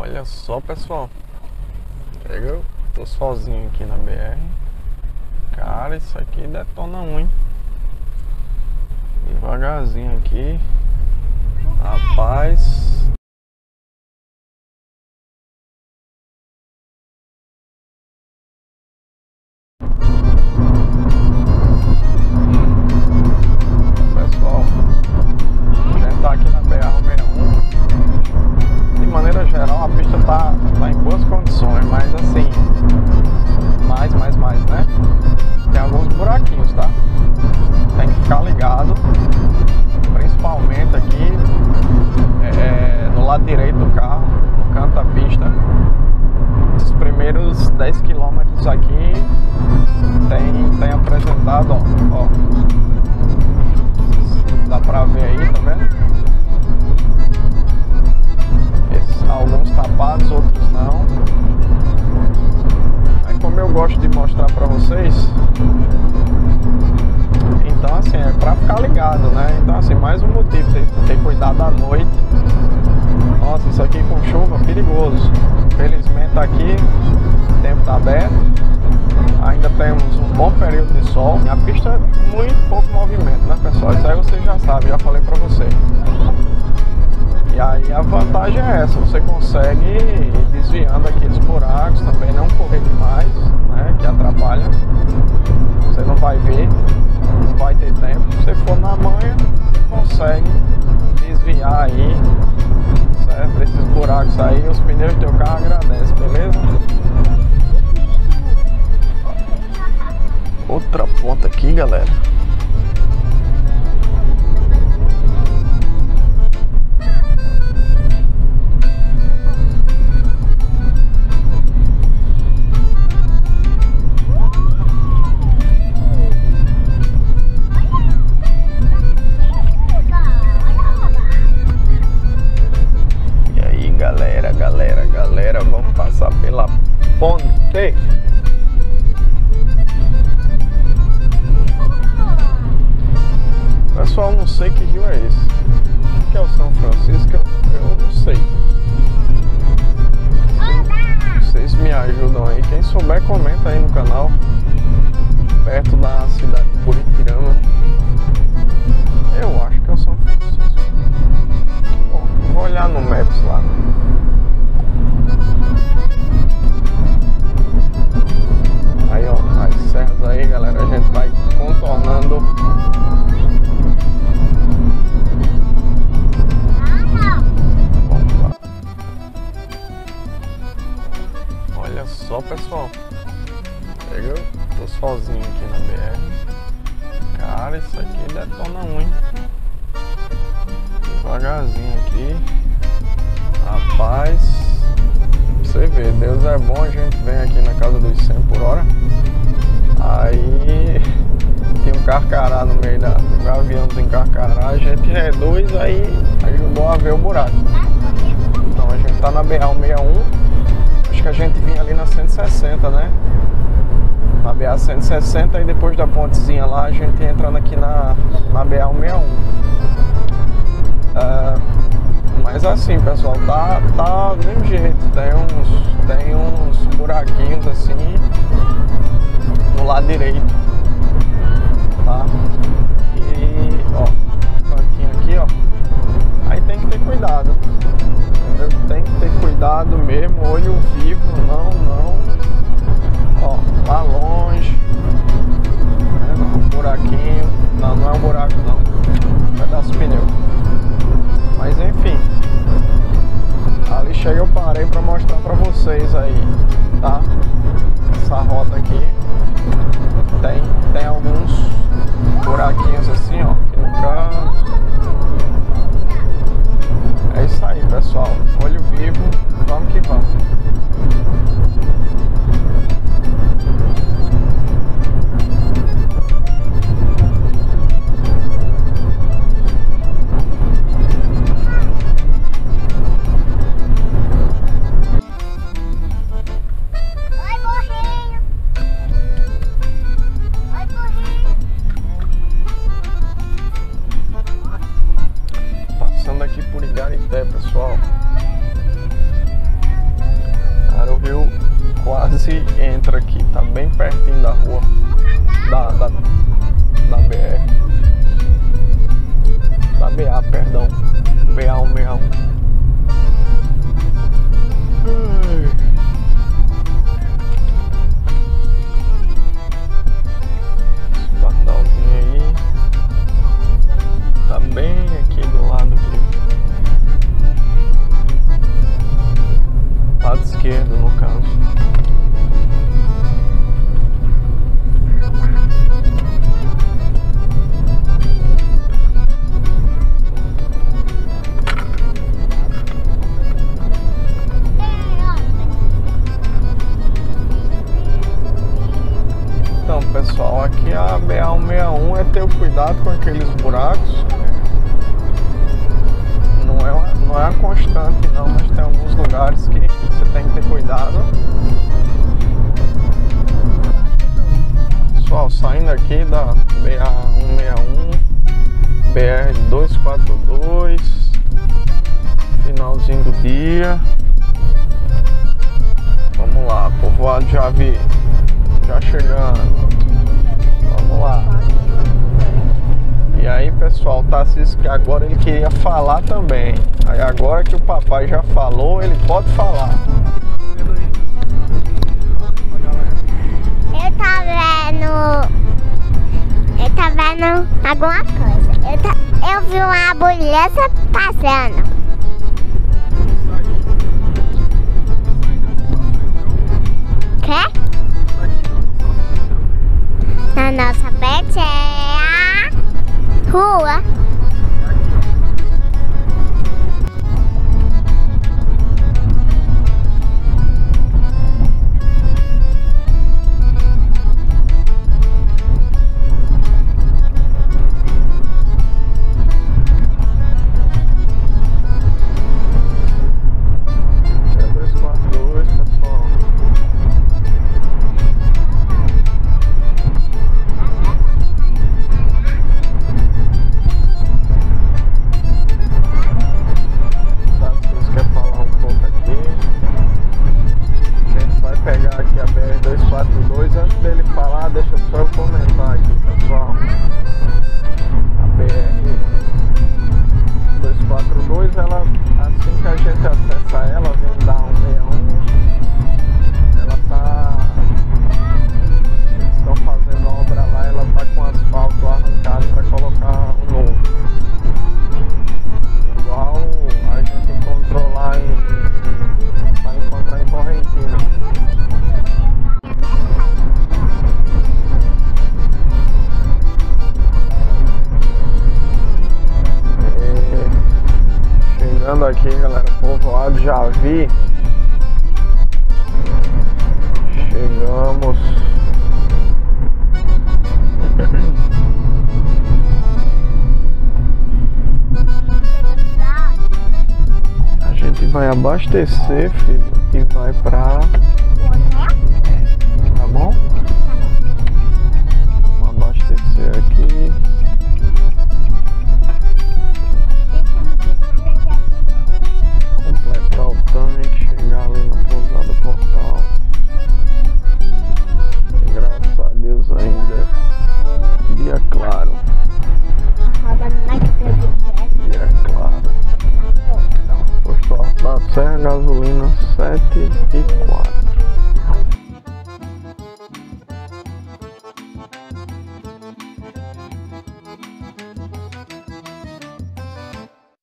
Olha só, pessoal, eu tô sozinho aqui na BR. Cara, isso aqui detona um, devagarzinho aqui, rapaz. Pessoal, a gente tá aqui na BR-161. De maneira geral, a pista tá em boas condições, mas assim, mais, né? Tem alguns buraquinhos, tá? Tem que ficar ligado, principalmente aqui no lado direito do carro, no canto da pista. Os primeiros 10 km aqui tem apresentado, ó. Dá pra ver aí, tá vendo? Alguns tapados, outros não. Aí, como eu gosto de mostrar pra vocês, então assim, é pra ficar ligado, né? Então assim, mais um motivo de ter cuidado à noite. Nossa, isso aqui com chuva, perigoso. Felizmente aqui o tempo tá aberto, ainda temos um bom período de sol. A pista é muito pouco movimento, né, pessoal? Isso aí vocês já sabem, já falei pra vocês. E aí a vantagem é essa, você consegue ir desviando aqui dos buracos, também não correr demais, né, que atrapalha. Você não vai ver, não vai ter tempo. Se você for na manha, você consegue desviar aí, certo? Esses buracos aí, os pneus do teu carro agradecem, beleza? Outra ponta aqui, galera. Galera, vamos passar pela ponte. Pessoal, não sei que rio é esse. Que é o São Francisco? Eu não sei. Vocês me ajudam aí. Quem souber, comenta aí no canal. Perto da cidade de Buritirama. Eu acho que é o São Francisco. Bom, vou olhar no Maps lá. Aí, ó, as serras aí, galera, a gente vai contornando. Vamos lá. Olha só, pessoal, eu tô sozinho aqui na BR. Cara, isso aqui detona um, devagarzinho aqui, rapaz. Você vê, Deus é bom, a gente vem aqui na casa dos 100 por hora. Aí tem um carcará no meio da gaviãozinho carcará, a gente reduz, aí ajudou a ver o buraco. Então a gente tá na BA-161, acho que a gente vinha ali na 160, né? Na BA-160 e depois da pontezinha lá a gente entrando aqui na BA-161. Mas assim, pessoal, tá do mesmo jeito, tem uns buraquinhos assim no lado direito, tá? E ó, cantinho aqui, ó, aí tem que ter cuidado, entendeu? Tem que ter cuidado mesmo, olho vivo, não, ó, lá longe, né? Um buraquinho, não é um buraco não, pedaço de pneu. Mas enfim, ali cheguei, eu parei para mostrar para vocês aí, tá? Essa rota aqui tem alguns buraquinhos assim, ó, aqui no canto. É isso aí, pessoal, olho vivo, vamos que vamos. Aqui por Igarité, pessoal. viu? Quase entra aqui, tá bem pertinho da rua, da BR, da BA, perdão, BA-161. Esse pardalzinho aí tá bem aqui do lado aqui. Lado esquerdo, no caso. Então, pessoal, aqui a BA-161 é ter o cuidado com aqueles buracos. Não é a constante não, mas tem alguns lugares que você tem que ter cuidado. Pessoal, saindo aqui da BA-161, BR-242, finalzinho do dia. Vamos lá, povoado de Javi, já chegando. Vamos lá. E aí, pessoal, tá assistindo que agora ele queria falar também. Aí agora que o papai já falou, ele pode falar. Eu tá vendo alguma coisa. Eu vi uma ambulância passando. Quê? Na nossa frente é a rua. Antes dele falar, deixa só eu comentar aqui, pessoal. A BR-242, ela, assim que a gente acessa ela, vem da 161, ela tá... Eles estão fazendo a obra lá, ela tá com asfalto arrancado para colocar um novo. Igual a gente encontrou lá para encontrar em Correntina. Chegando aqui, galera, povoado Javi. Chegamos. A gente vai abastecer, filho, e vai pra... Tá bom? Vamos abastecer aqui. Completar o tanque, chegar ali na pousada Portal. Graças a Deus ainda dia claro. Dia claro. Posto Alto da Serra, gasolina 7,4.